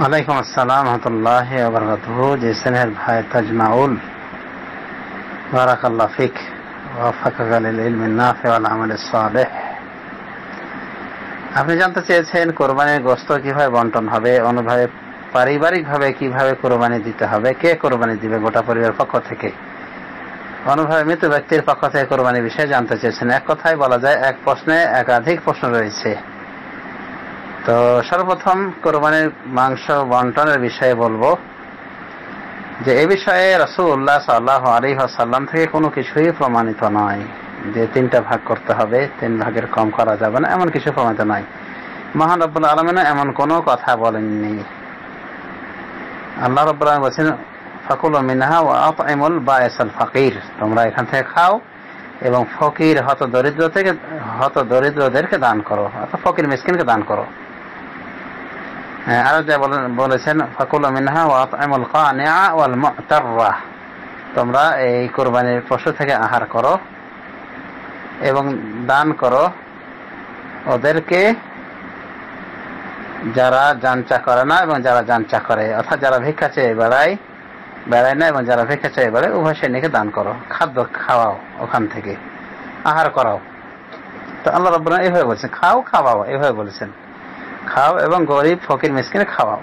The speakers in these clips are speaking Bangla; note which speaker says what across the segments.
Speaker 1: वालेकुम अस्सलाम रहमतुल्लाहि व बरकातुहू। जी स्नेहर भाई तजमाउल बाराकाल्लाहु फिक वफ़क़का लिल इल्मि नाफ़ि वल अमल सालिह। আপনি জানতে চেয়েছেন কোরবানির গোশত কিভাবে বন্টন হবে, অনুভাবে পারিবারিকভাবে কিভাবে কোরবানি দিতে হবে, কে কোরবানি দিবে, গোটা পরিবারের পক্ষ থেকে, অনুভাবে মৃত ব্যক্তির পক্ষ থেকে কোরবানির বিষয়ে জানতে চেয়েছেন। এক কথায় বলা যায় এক প্রশ্নে একাধিক প্রশ্ন রয়েছে। তো সর্বপ্রথম কোরবানির মাংস বন্টনের বিষয়ে বলবো যে এ বিষয়ে রাসূলুল্লাহ সাল্লাল্লাহু আলাইহি ওয়াসাল্লাম থেকে কোনো কিছুই প্রমাণিত নয় যে তিনটা ভাগ করতে হবে, তিন ভাগের কম করা যাবে না, এমন কিছু প্রমাণিত নয়। মহান রব্বুল আলামিন এমন কোনো কথা বলেননি। আল্লাহ রাব্বুল আলামিন বলেছেন ফাকুলু মিনহা ওয়া আত'ইমুল বাঈসাল ফাকির, তোমরা এখান থেকে খাও এবং ফকির হতদরিদ্রদেরকে দান করো, অর্থাৎ ফকির মিসকিনকে দান করো। আরো যা বলেছেন ফাকুলু মিনহা ওয়া আত'ইমুল কানিআ ওয়াল মু'তাররা, তোমরা এই কুরবানির পশু থেকে আহার করো এবং দান করো ওদেরকে যারা জানচা করে না এবং যারা জানচা করে, অর্থাৎ যারা ভিক্ষা চেয়ে বেড়ায় না এবং যারা ভিক্ষা চেয়ে বেড়ায়, উভয় শ্রেণীকে দান করো, খাদ্য খাওয়াও, ওখান থেকে আহার করাও। তো আল্লাহ রাব্বুল আলামিন এইভাবে বলছেন, খাও খাওয়াও, এইভাবে বলেছেন, খাও এবং গরিব ফকির মিসকিনে খাওয়াও।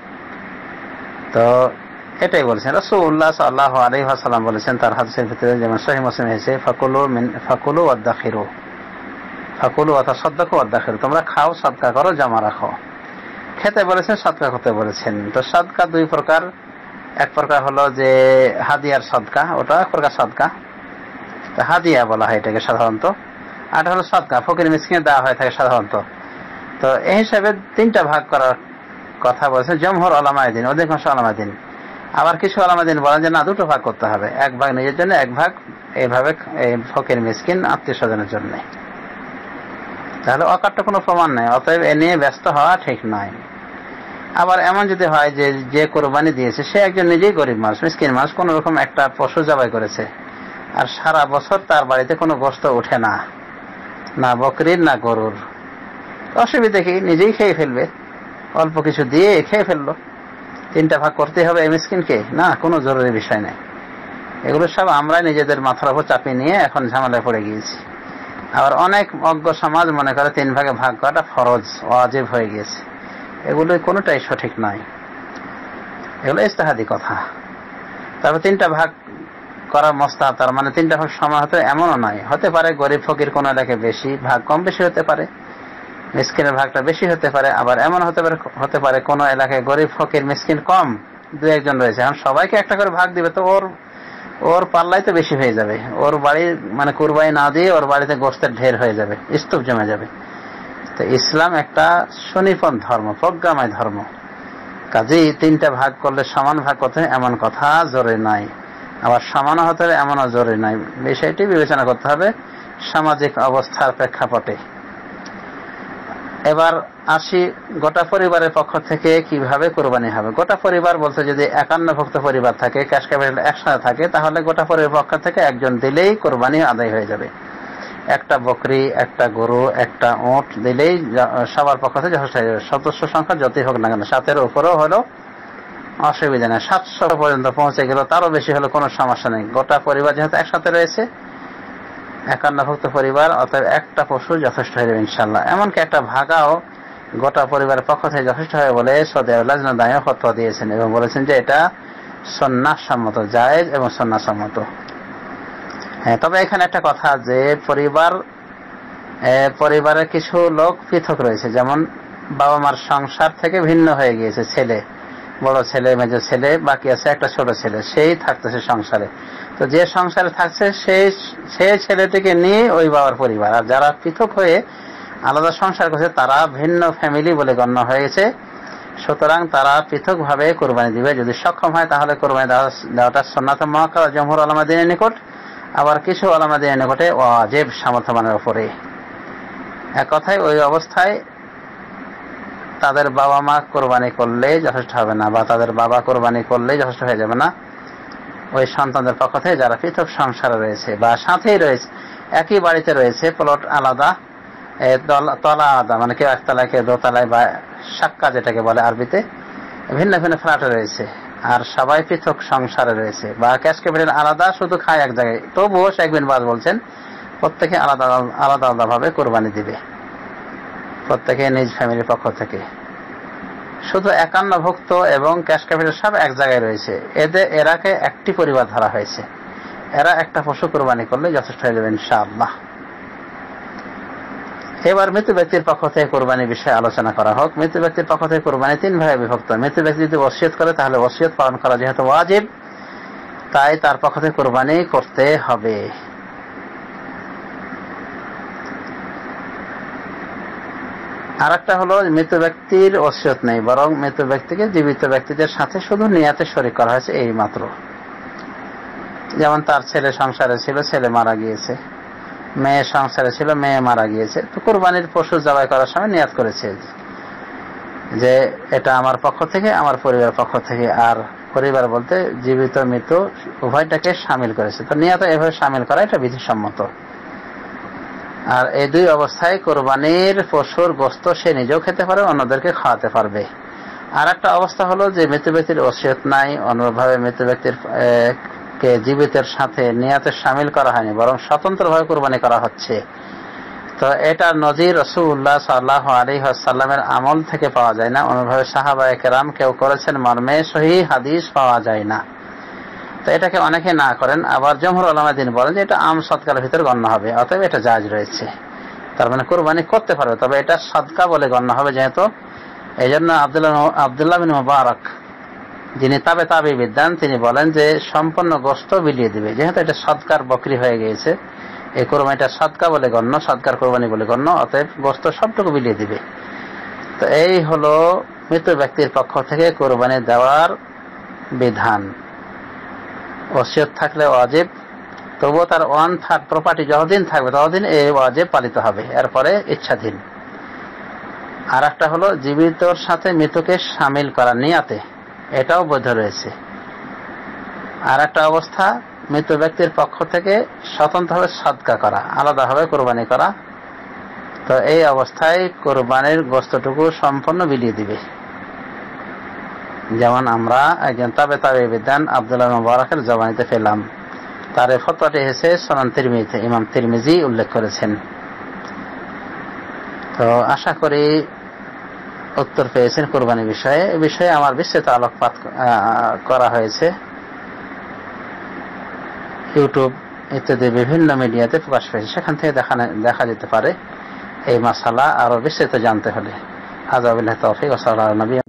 Speaker 1: তো এটাই বলেছেন রাসূলুল্লাহ সাল্লাল্লাহু আলাইহি ওয়াসাল্লাম বলেছেন তার হাদিসের ভিতরে, যেমন সহিহ মুসলিমে এসেছে ফাকুলু ওয়াদাখিরু, ফাকুলু ওয়া তাসাদ্দাকু ওয়াদাখিরু, তোমরা খাও, সাদকা করো, জমা রাখো। খেতে বলেছেন, সাদকা করতে বলেছেন। তো সাদকা দুই প্রকার, এক প্রকার হলো যে হাদিয়ার সাদকা, ওটা এক প্রকার সাদকা, হাদিয়া বলা হয় এটাকে সাধারণত। আর হলো সাদকা, ফকির মিসকিনে দেওয়া হয়ে থাকে সাধারণত। তো এই হিসাবে তিনটা ভাগ করার কথা বলেছেন জমহুর উলামায়ে দ্বীন, অধিকাংশ উলামায়ে দ্বীন। আবার কিছু উলামায়ে দ্বীন বলেন যে না, দুটো ভাগ করতে হবে, এক ভাগ নিজের জন্য, এক ভাগ এইভাবে ফকির মিসকিন আত্মীয় স্বজনের জন্য। তাহলে অকাট্য কোনো প্রমাণ নেই, অতএব এ নিয়ে ব্যস্ত হওয়া ঠিক নয়। আবার এমন যদি হয় যে কোরবানি দিয়েছে সে একজন নিজেই গরিব মানুষ, মিসকিন মানুষ, কোন রকম একটা পশু জবাই করেছে আর সারা বছর তার বাড়িতে কোনো গোশত ওঠে না, না বকরির না গরুর, অসুবিধা কি, নিজেই খেয়ে ফেলবে, অল্প কিছু দিয়ে খেয়ে ফেললো। তিনটা ভাগ করতে হবে এই মিসকিনকে? না, কোনো জরুরি বিষয় নেই। এগুলো সব আমরা নিজেদের মাথার উপর চাপিয়ে নিয়ে এখন ঝামেলায় পড়ে গিয়েছি। আবার অনেক অজ্ঞ সমাজ মনে করে তিন ভাগে ভাগ করাটা ফরজ, ওয়াজিব হয়ে গিয়েছে। এগুলো কোনোটাই সঠিক নয়, এগুলো ইজতিহাদি কথা। তারপর তিনটা ভাগ করার মস্তাহাব, তার মানে তিনটা ভাগ সমান হতে এমনও নয়, হতে পারে গরিব ফকির কোনো এলাকায় বেশি ভাগ, কম বেশি হতে পারে, মিসকিনের ভাগটা বেশি হতে পারে। আবার এমন হতে পারে কোন এলাকায় গরিব ফকির মিসকিন কম, দু একজন রয়েছে, এখন সবাইকে একটা করে ভাগ দিবে তো ওর পাল্লাই তো বেশি হয়ে যাবে, ওর বাড়ির মানে কুরবানি না দিয়ে ওর বাড়িতে গোশতের ঢের হয়ে যাবে, স্তূপ জমে যাবে। তো ইসলাম একটা সুনিপুণ ধর্ম, প্রজ্ঞাময় ধর্ম, কাজেই তিনটা ভাগ করলে সমান ভাগ করতে এমন কথা জরুরি নাই, আবার সমান হতে হবে এমনও জরুরি নাই। বিষয়টি বিবেচনা করতে হবে সামাজিক অবস্থার প্রেক্ষাপটে। এবার আসি গোটা পরিবারের পক্ষ থেকে কিভাবে কোরবানি হবে। গোটা পরিবার বলতে যদি 51 ভুক্ত পরিবার থাকে, ক্যাশ ক্যাপিটাল একসাথে থাকে, তাহলে গোটা পরিবারের পক্ষ থেকে একজন দিলেই কোরবানি আদায় হয়ে যাবে। একটা বকরি, একটা গরু, একটা উট দিলেই সবার পক্ষ থেকে যথেষ্ট হয়ে যাবে। সদস্য সংখ্যা যতই হোক না কেন, 7-এর উপরেও হলো অসুবিধা নেই, 700 পর্যন্ত পৌঁছে গেল, তারও বেশি হলো কোনো সমস্যা নেই। গোটা পরিবার যেহেতু একসাথে রয়েছে, 51 ভুক্ত পরিবার, অতএব একটা পশু যথেষ্ট হয়ে যাবে ইনশাল্লাহ। এমনকি একটা ভাগাও গোটা পরিবারের পক্ষ থেকে যথেষ্ট হয় বলে সৌদি আরব লাজনা দায়ও ফতোয়া দিয়েছেন এবং বলেছেন যে এটা সুন্নাহ সম্মত, জায়েজ এবং সুন্নাহ সম্মত। হ্যাঁ, তবে এখানে একটা কথা যে পরিবারের কিছু লোক পৃথক রয়েছে, যেমন বাবা মার সংসার থেকে ভিন্ন হয়ে গিয়েছে, ছেলে, বড় ছেলে, মেজ ছেলে, বাকি আছে একটা ছোট ছেলে, সেই থাকতেছে সংসারে। তো যে সংসারে থাকছে সেই ছেলেটিকে নিয়ে ওই বাবার পরিবার, আর যারা পৃথক হয়ে আলাদা সংসার করছে তারা ভিন্ন ফ্যামিলি বলে গণ্য হয়েছে। সুতরাং তারা পৃথক ভাবে কোরবানি দিবে, যদি সক্ষম হয় তাহলে কোরবানি দেওয়াটা সুন্নাত মুআক্কাদা জমহুর উলামায়ে দ্বীনের নিকট, আবার কিছু উলামায়ে দ্বীনের নিকটে ওয়াজিব, সামর্থ্যবানের উপরে। এক কথায় ওই অবস্থায় তাদের বাবা মা কোরবানি করলে যথেষ্ট হবে না, বা তাদের বাবা কোরবানি করলে যথেষ্ট হয়ে যাবে না। ওই সন্তানদের পক্ষ থেকে যারা পৃথক সংসারে রয়েছে বা সাথেই রয়েছে, একই বাড়িতে রয়েছে, প্লট আলাদা, তলা আলাদা, মানে কেউ একতলায় কেউ দোতলায়, বা সাক্কা যেটাকে বলে আরবিতে, ভিন্ন ভিন্ন ফ্ল্যাটে রয়েছে আর সবাই পৃথক সংসারে রয়েছে, বা ক্যাশ ক্যাপিটাল আলাদা, শুধু খায় এক জায়গায়, তবুও শেখ বিন বাজ বলছেন প্রত্যেকে আলাদা আলাদা আলাদা ভাবে কোরবানি দিবে, প্রত্যেকে নিজ ফ্যামিলির পক্ষ থেকে। শুধু 51 ভুক্ত এবং ক্যাশ ক্যাপিটাল সব এক জায়গায় রয়েছে, এরাকে একটি পরিবার ধরা হয়েছে, এরা একটা পশু কোরবানি করলে যথেষ্ট হয়ে যাবে ইনশাআল্লাহ। এবার মৃত ব্যক্তির পক্ষ থেকে কোরবানির বিষয়ে আলোচনা করা হোক। মৃত ব্যক্তির পক্ষ থেকে কোরবানি 3 ভাগে বিভক্ত। মৃত ব্যক্তি যদি ওসিয়ত করে তাহলে ওসিয়ত পালন করা যেহেতু ওয়াজিব, তাই তার পক্ষ থেকে কোরবানি করতে হবে। আর একটা হলো মৃত ব্যক্তির ওসিয়ত নেই, বরং মৃত ব্যক্তিকে জীবিত ব্যক্তিদের সাথে শুধু নিয়াতে শরীক করা হয়েছে এই মাত্র। যেমন তার ছেলে সংসারে ছিল, ছেলে মারা গিয়েছে, মেয়ে সংসারে ছিল, মেয়ে মারা গিয়েছে, তো কোরবানির পশু জবাই করার সময় নিয়াত করেছে যে এটা আমার পক্ষ থেকে, আমার পরিবারের পক্ষ থেকে। আর পরিবার বলতে জীবিত মৃত উভয়টাকে শামিল করেছে, তো নিয়াত এভাবে শামিল করা এটা বিধিসম্মত। আর এই 2 অবস্থায় কোরবানির পশুর গোশত সে নিজেও খেতে পারে, অন্যদেরকে খাওয়াতে পারবে। আর একটা অবস্থা হলো যে মৃত ব্যক্তির ওসিয়ত নাই, অনুরূপভাবে মৃত ব্যক্তির কে জীবিতের সাথে নিয়াতে শামিল করা হয়নি, বরং স্বতন্ত্রভাবে কোরবানি করা হচ্ছে। তো এটা নজির রাসূলুল্লাহ সাল্লাল্লাহু আলাইহি ওয়াসাল্লামের আমল থেকে পাওয়া যায় না, অনুরূপভাবে সাহাবায়ে কেরাম কেউ করেছেন মর্মে সহিহ হাদিস পাওয়া যায় না। তো এটাকে অনেকে না করেন, আবার জমহুর উলামা দিন বলেন যে এটা আম সদকার ভিতরে গণ্য হবে, অতএব এটা জায়েজ রয়েছে, তার মানে কোরবানি করতে পারবে, তবে এটা সদকা বলে গণ্য হবে যেহেতু। এই জন্য আব্দুল্লাহ বিন মুবারক যিনি তাবে বিদ্যান, তিনি বলেন যে সম্পূর্ণ গোশত বিলিয়ে দিবে, যেহেতু এটা সদকার বকরি হয়ে গিয়েছে, এই কোরবানিটা সদকা বলে গণ্য, সদকার কোরবানি বলে গণ্য, অতএব গোশত সবটুকু বিলিয়ে দিবে। তো এই হলো মৃত ব্যক্তির পক্ষ থেকে কোরবানি দেওয়ার বিধান। ওসিয়ত থাকলে ওয়াজিব, তবুও তার 1/3 প্রপার্টি যতদিন থাকবে ততদিন এই ওয়াজিব পালিত হবে, এরপরে ইচ্ছাধীন। আর একটা হলো জীবিতর সাথে মৃতকে শামিল করা নিয়াতে, এটাও বৈধ রয়েছে। আর একটা অবস্থা মৃত ব্যক্তির পক্ষ থেকে স্বতন্ত্রভাবে সদকা করা, আলাদাভাবে কোরবানি করা, তো এই অবস্থায় কোরবানির গোশতটুকু সম্পূর্ণ বিলিয়ে দিবে। যেমন আমরা একজন তাবে বিদ্যান আব্দুল্লাহ মুবারকের জবানিতে পেলাম, তার এই ফতোয়াটি এসেছে সুনান তিরমিজিতে, ইমাম তিরমিজি উল্লেখ করেছেন। তো আশা করি উত্তর পেয়েছেন কোরবানি বিষয়ে। এ বিষয়ে আমার বিস্তৃত আলোকপাত করা হয়েছে, ইউটিউব ইত্যাদি বিভিন্ন মিডিয়াতে প্রকাশ পেয়েছে, সেখান থেকে দেখা যেতে পারে এই মাসালা আরো বিস্তৃত জানতে হলে। আযা বিল্লাহি তাওফীক ওয়া সাল্লাল্লাহু আলা নবী।